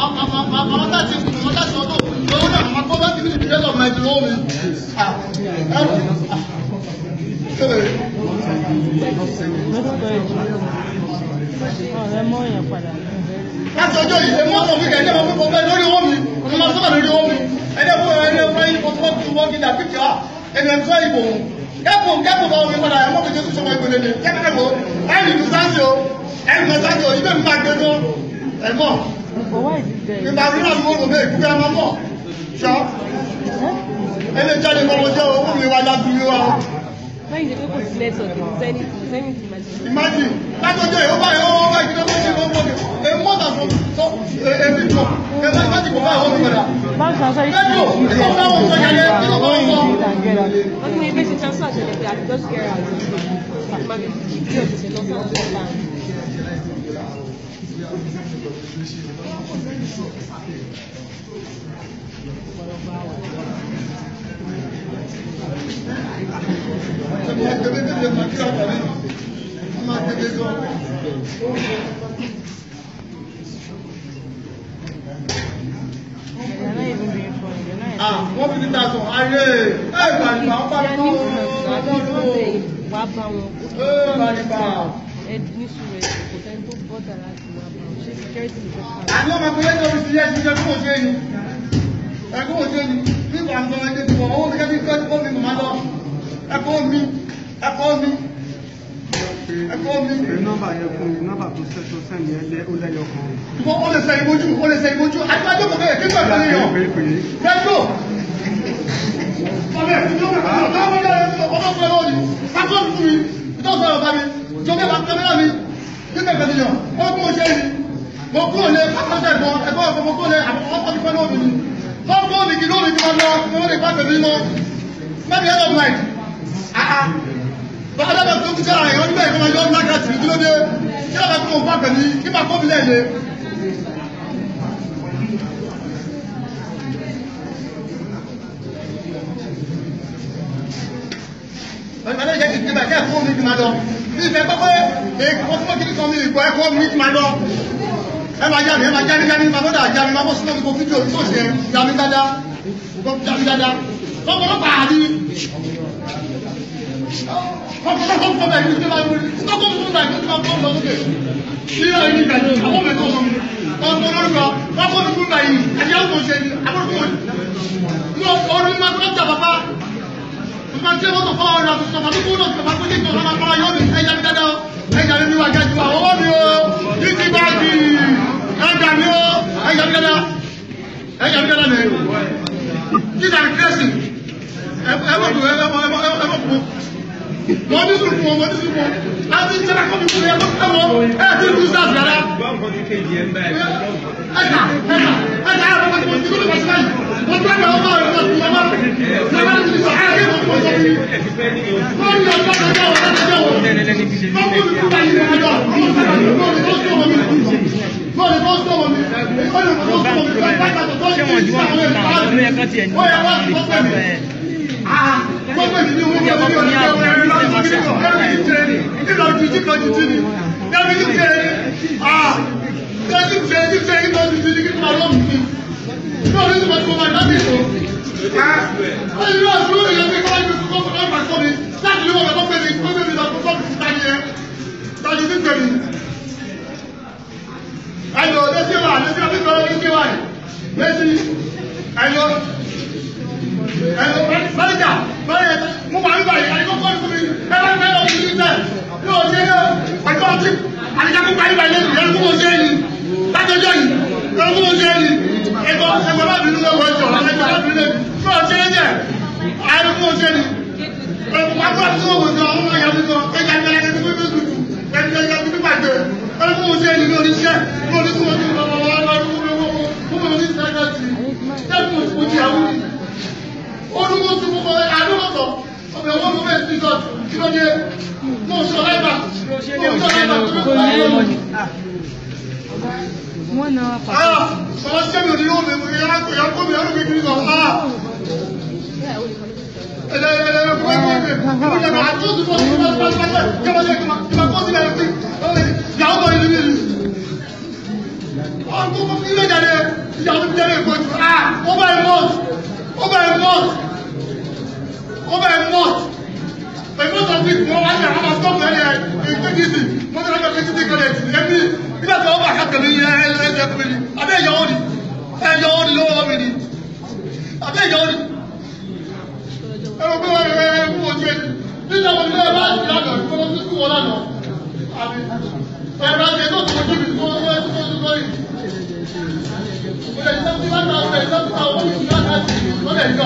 Láti ọjọ́ yìí, ẹmọ́ ọ̀pọ̀ fíkẹ̀ ẹ̀dẹ́ ọmọ pípọ̀ lórí owó mi, ọmọ máa sọ́bà lórí owó mi, ẹ̀dẹ́ fún ẹ̀dẹ́ fún ẹ̀yìn kò tó wọ́n gíga pípẹ̀ wá, ẹ̀dẹ́ ń fẹ́ ìbò òun. Kẹ́pù bá omi padà ẹ̀mọ́ kò jẹ́ tó sọmọ ìgbèlè ní kẹ́pẹ́kẹ́pọ̀, ẹ̀rìn ìlú sáńsì o, ẹ̀rìn ìlú sáńsì o, ibẹ̀ ń bá gbé gan, ẹ̀mọ́. Ìgbà rí náà mọ́ òun bẹ́ẹ̀ kúkẹ́ ọmọ mọ́, ṣọ́. Ẹlẹ́ jáde kọ́mọ jẹ́ owó mi wá lábúlé wa. Imagine, látọjọ́ yìí ó bá ìgbìmọ̀ tó ṣe lọ́wọ́ mi, more than every job, láti kò bá àwọn ọmọ ìgbàdà. Mẹ́tò, ìfọ́nà wọn sọ yàrá kí ló bá wọn sọ. Wọ́n ní ilé ṣe transfer ṣẹlẹ̀ pé àti just get out ìdí òṣìṣẹ́ lọ sáwọn tó bá Wọ́n fi níta sọ, ayé ẹgbà nípa ọpá tó wà bá wọn ẹdínísù rẹ̀ kò tẹ́ tó bọ́dà láti wà bá wọn ṣe security lè fẹ́ àní ọmọ akọ̀lẹ́ tó rí sí yẹ́ sí ẹkùn òṣèlú ẹkùn òṣèlú nígbà àwọn ọmọ ẹgbẹ́ tí wọ́n ó rí kẹ́bí kọ́ mi mọ̀ lọ ẹkọ́ mi nọ́mbà yẹn fún mi nọ́mbà tó sẹ́ni ó lẹ́yọ kan. Ó lè sẹ ìbojú àtìmájọ́ kò bẹ̀rẹ̀ kí n gbàgbé yọ rẹ́gbò ọ̀rẹ́ ìjọba Bàbá tó kú sára ìwọ́n nígbà ìfọ́n ọjọ́ lákàtì kí ló dé kí lábà tó ń bá pẹ̀lú kí máa kọ́bí lẹ́ẹ̀dẹ́. Ọ̀gbẹ̀rẹ̀ jẹ́ kí tẹ́bà kẹ́ fún mi ti máa lọ. Bí ìfẹ́ pẹ́pẹ́ èkó fún kí ní kan mi ìgbọ́ ẹ̀kọ́ mi ti máa lọ. Ẹ máa jáde, ẹ máa jáde jáde, máa bọ́dà jáde, máa bọ́ sínú ìgbò fídíò tó ṣe jáde dáadáa. Ọ̀pọ̀lọpọ̀ àdí. Wọ́n ní sùkú wọn, láti jẹ́ra kọ́ mi fún ẹgbẹ́ ẹwọ́ ẹ̀ẹ́dì ìlú sáàsì rárá. Ẹ̀ka àwọn ọmọ tí mo ti kúrò pàṣẹ báyìí, wọ́n tó ẹgbẹ́ ọmọ rẹ̀ lọ́sùn ọmọ lẹ́gbẹ́ ní sọ ayé kí wọ́n sọ sí. Wọ́n ní ọjọ́ ọjọ́ wọn láti jẹ́ wọn. Wọ́n kú ní kúrò yìí ẹjọ́, wọ́n ní kó sọ wọn mi. Wọ́n ní kó sọ wọn mi. Wọ́n ní kó sọ wọn mi. Ṣé wọ́n jí wọ́n fún àwọn ọmọ ẹ̀kọ́ tiẹ̀ ní gbogbo ìdílé owó ní ọjọ́ ìrìn àwọn ẹ̀rọ lọ́wọ́ sí ìjọ ẹ̀rọ ìjẹ́ ní ìlọ jíjí kan jíjí ní ẹ̀rọ ìjẹ́ ní kí máa lọ́mù sí ní orí ìjọba tí mo máa dábì ìṣò ẹ̀yìn náà tí ó yẹ kí wọ́n ti kọ́ fún ọgbà sọ mi láti lé wọn lọ́pọ̀ pé mi tó bẹ́ẹ̀ mi lọ́pọ̀ sọ́ọ̀bù sí tani ẹ̀ tani sí pé mi. ẹ̀yọ̀ lẹ́síwà lẹ́síwà manager mo máa ń gbà yìí àdìgbò kọ́ni fún mi ẹ̀rọ ìgbẹ́ lọ sí ìṣẹ́ yóò ṣe é pẹ̀lú ọtí àdìgbò kó parí balẹ̀ ẹ̀rọ kó mo ṣe é ni látọjọ́ yìí ẹ̀rọ kó mo ṣe é ni ẹ̀gbọ́n bá bínú lọ́wọ́ ẹ̀jọ̀ ẹ̀gbọ́n bá bínú lọ́wọ́ yóò ṣe é jẹ́ ẹ̀rọ kó mo ṣe é ni ẹ̀rọ kó mo ṣe é ni ọmọ ìyá mi sọ ẹ̀jẹ̀ ẹ̀jẹ̀ ẹ̀jẹ̀ tó fi tutù ẹ̀jẹ̀ ẹ̀jẹ̀ tó fi bàjẹ́ ẹ̀rọ kó mo ṣe é ni ní oníṣẹ́ ní oníṣẹ́ olùkọ́ tí mo mọ̀ àdúgbò ọmọ ẹ̀wọ́n mo bẹ́ẹ̀ sí God kí ló dé mo sọ láìpà mo sọ láìpà tó ló láyé lọ. Wọ́n náà pàtó. Ọ̀rọ̀ sí ẹ̀mí òdìrí omi ìyá kó mi ọdún kékeré lọ. Ẹlẹ́ẹ̀lẹ́ fún ẹgbẹ́ ìgbẹ́ ìjọba àtúntò fún ọdún pàṣípàṣẹ kí wọ́n lè kí wọ́n kó sílẹ̀ lọ́pẹ́ ìyàwó kan ìlú mi. Ọ̀gbọ́n ilé jáde. ìyàwó mi jẹ́rìí ìgbójú over a month of this wọ́n wá ní àwọn ọmọ stop ẹni ìgbéjìsì wọ́n ti rájọ kéjì tíkẹ́lẹ̀ ẹni nígbà tí wọ́n bá kàkẹ́ mi ẹ̀ẹ́dẹ́ fún mi ni abẹ́ ìyàwó ni lọ́wọ́ mi ni abẹ́ ìyàwó ni ẹ̀rọ pé ẹ̀kú ojú ẹni nígbà wọn ní ẹ̀rọ àti ìlànà ìfọwọ́ sí kú wọn lánàá àbí ẹ̀rọ àti ẹ̀tọ́ tó ojú mi tó wọ́n tó tó tó yìí ọ̀rẹ́ ìsọ́kú láta ọ̀rẹ́ ìsọ́kú àwọn olùsùn láta lọ́lẹ̀ ìjọ.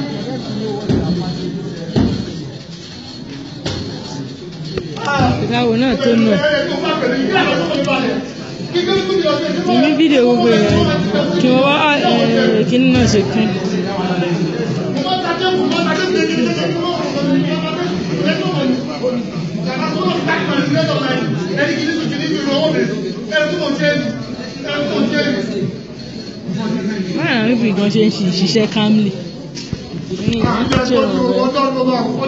Ìdáwò náà tó nù. Ìní fídíò gbogbo ẹ̀ kí wọ́n wá kíní náà ṣe kún. Báyọ̀ àwọn ìbí gan ṣe ń ṣiṣẹ́ calmly.